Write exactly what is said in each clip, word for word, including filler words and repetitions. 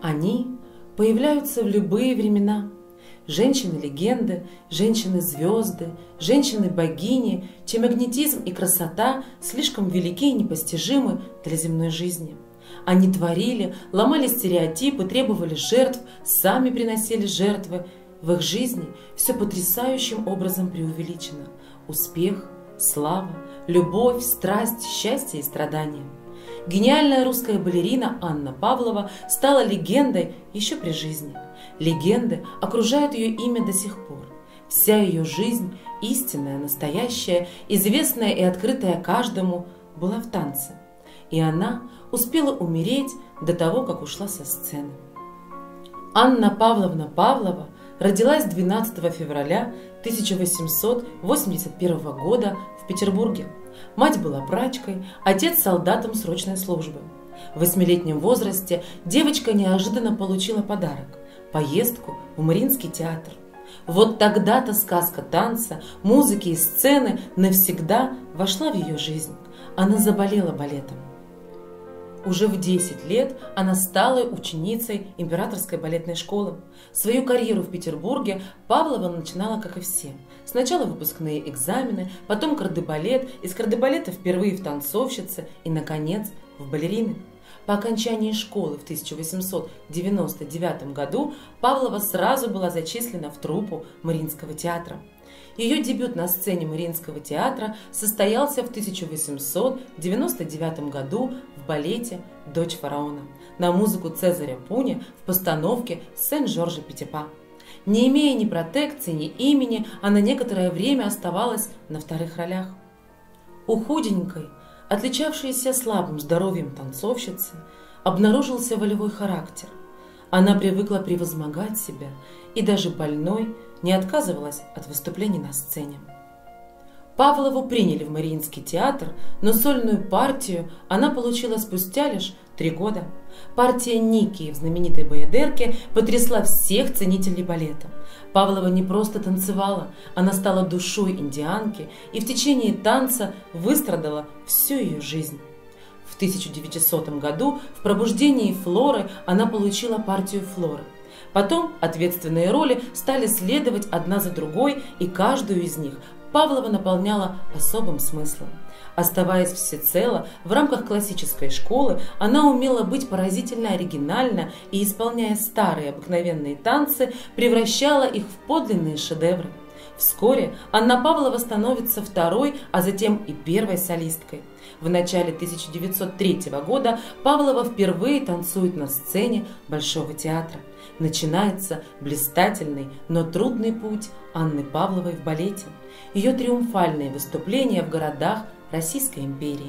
Они появляются в любые времена. Женщины-легенды, женщины-звезды, женщины-богини, чей магнетизм и красота слишком велики и непостижимы для земной жизни. Они творили, ломали стереотипы, требовали жертв, сами приносили жертвы. В их жизни все потрясающим образом преувеличено. Успех, слава, любовь, страсть, счастье и страдания. Гениальная русская балерина Анна Павлова стала легендой еще при жизни. Легенды окружают ее имя до сих пор. Вся ее жизнь, истинная, настоящая, известная и открытая каждому, была в танце. И она успела умереть до того, как ушла со сцены. Анна Павловна Павлова родилась двенадцатого февраля тысяча восемьсот восемьдесят первого года в Петербурге. Мать была прачкой, отец солдатом срочной службы. В восьмилетнем возрасте девочка неожиданно получила подарок – поездку в Мариинский театр. Вот тогда-то сказка танца, музыки и сцены навсегда вошла в ее жизнь. Она заболела балетом. Уже в десять лет она стала ученицей Императорской балетной школы. Свою карьеру в Петербурге Павлова начинала, как и все. Сначала выпускные экзамены, потом кардебалет, из кардебалета впервые в танцовщицы и, наконец, в балерины. По окончании школы в тысяча восемьсот девяносто девятом году Павлова сразу была зачислена в труппу Мариинского театра. Ее дебют на сцене Мариинского театра состоялся в тысяча восемьсот девяносто девятом году в балете «Дочь фараона» на музыку Цезаря Пуни в постановке Сен-Жоржа Петипа. Не имея ни протекции, ни имени, она некоторое время оставалась на вторых ролях. У худенькой, отличавшейся слабым здоровьем танцовщицы, обнаружился волевой характер. Она привыкла превозмогать себя и даже больной не отказывалась от выступлений на сцене. Павлову приняли в Мариинский театр, но сольную партию она получила спустя лишь три года. Партия Ники в знаменитой «Баядерке» потрясла всех ценителей балета. Павлова не просто танцевала, она стала душой индианки и в течение танца выстрадала всю ее жизнь. В тысяча девятисотом году в «Пробуждении Флоры» она получила партию Флоры. Потом ответственные роли стали следовать одна за другой, и каждую из них Павлова наполняла особым смыслом. Оставаясь всецело в рамках классической школы, она умела быть поразительно оригинальна и, исполняя старые обыкновенные танцы, превращала их в подлинные шедевры. Вскоре Анна Павлова становится второй, а затем и первой солисткой. В начале тысяча девятьсот третьего года Павлова впервые танцует на сцене Большого театра. Начинается блистательный, но трудный путь Анны Павловой в балете. Ее триумфальные выступления в городах Российской империи.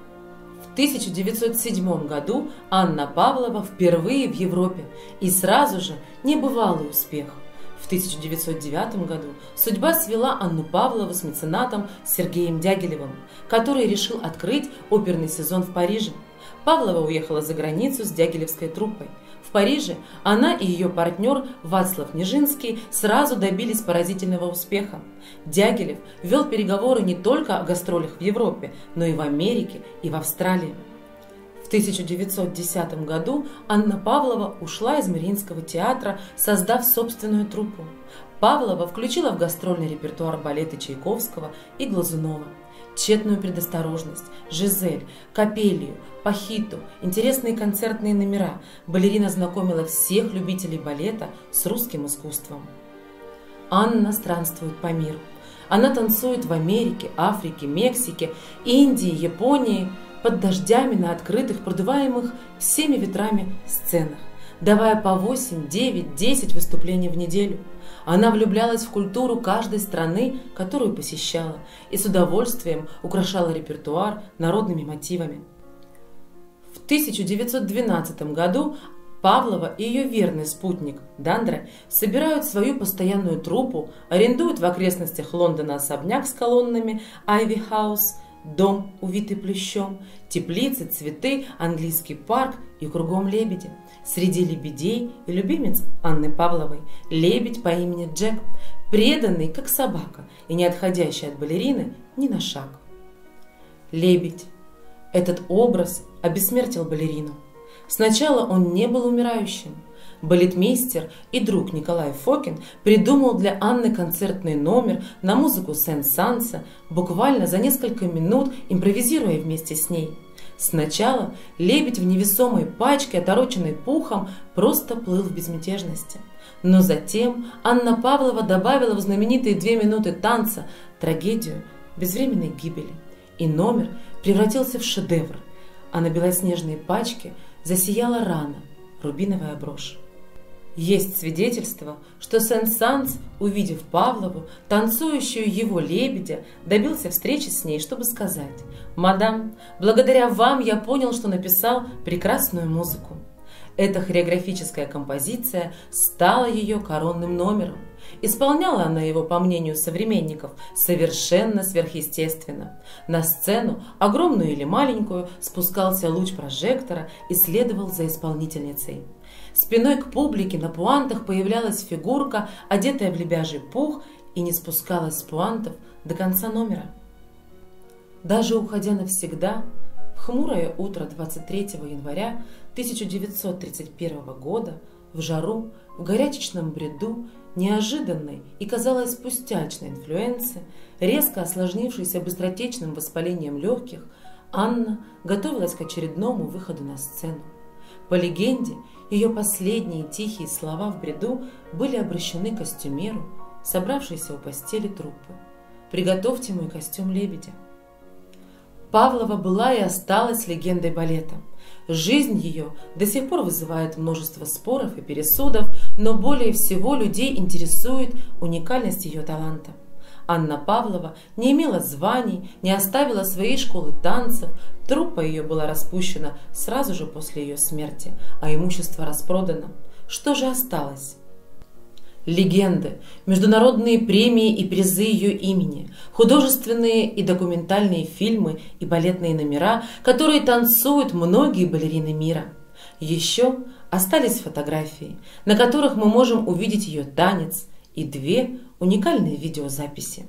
В тысяча девятьсот седьмом году Анна Павлова впервые в Европе и сразу же небывалый успех. В тысяча девятьсот девятом году судьба свела Анну Павлову с меценатом Сергеем Дягилевым, который решил открыть оперный сезон в Париже. Павлова уехала за границу с дягилевской труппой. В Париже она и ее партнер Вацлав Нижинский сразу добились поразительного успеха. Дягилев вел переговоры не только о гастролях в Европе, но и в Америке и в Австралии. В тысяча девятьсот десятом году Анна Павлова ушла из Мариинского театра, создав собственную труппу. Павлова включила в гастрольный репертуар балеты Чайковского и Глазунова, «Тщетную предосторожность», «Жизель», «Копелию», «Пахиту», интересные концертные номера. Балерина знакомила всех любителей балета с русским искусством. Анна странствует по миру. Она танцует в Америке, Африке, Мексике, Индии, Японии, под дождями на открытых, продуваемых всеми ветрами сценах, давая по восемь, девять, десять выступлений в неделю. Она влюблялась в культуру каждой страны, которую посещала, и с удовольствием украшала репертуар народными мотивами. В тысяча девятьсот двенадцатом году Павлова и ее верный спутник Дандре собирают свою постоянную труппу, арендуют в окрестностях Лондона особняк с колоннами Айви Хаус, дом, увитый плющом, теплицы, цветы, английский парк и кругом лебеди. Среди лебедей и любимец Анны Павловой лебедь по имени Джек, преданный как собака и не отходящий от балерины ни на шаг. Лебедь. Этот образ обессмертил балерину. Сначала он не был умирающим. Балетмейстер и друг Николай Фокин придумал для Анны концертный номер на музыку Сен-Санса, буквально за несколько минут импровизируя вместе с ней. Сначала лебедь в невесомой пачке, отороченной пухом, просто плыл в безмятежности. Но затем Анна Павлова добавила в знаменитые две минуты танца трагедию безвременной гибели, и номер превратился в шедевр, а на белоснежной пачке засияла рана, рубиновая брошь. Есть свидетельство, что Сен-Санс, увидев Павлову, танцующую его лебедя, добился встречи с ней, чтобы сказать: «Мадам, благодаря вам я понял, что написал прекрасную музыку». Эта хореографическая композиция стала ее коронным номером. Исполняла она его, по мнению современников, совершенно сверхъестественно. На сцену, огромную или маленькую, спускался луч прожектора и следовал за исполнительницей. Спиной к публике на пуантах появлялась фигурка, одетая в лебяжий пух, и не спускалась с пуантов до конца номера. Даже уходя навсегда, в хмурое утро двадцать третьего января тысяча девятьсот тридцать первого года, в жару, в горячечном бреду, неожиданной и, казалось, пустячной инфлюенции, резко осложнившейся быстротечным воспалением легких, Анна готовилась к очередному выходу на сцену. По легенде, ее последние тихие слова в бреду были обращены к костюмеру, собравшейся у постели труппы: «Приготовьте мой костюм лебедя». Павлова была и осталась легендой балета. Жизнь ее до сих пор вызывает множество споров и пересудов, но более всего людей интересует уникальность ее таланта. Анна Павлова не имела званий, не оставила своей школы танцев, труппа ее была распущена сразу же после ее смерти, а имущество распродано. Что же осталось? Легенды, международные премии и призы ее имени, художественные и документальные фильмы и балетные номера, которые танцуют многие балерины мира. Еще остались фотографии, на которых мы можем увидеть ее танец, и две уникальные видеозаписи.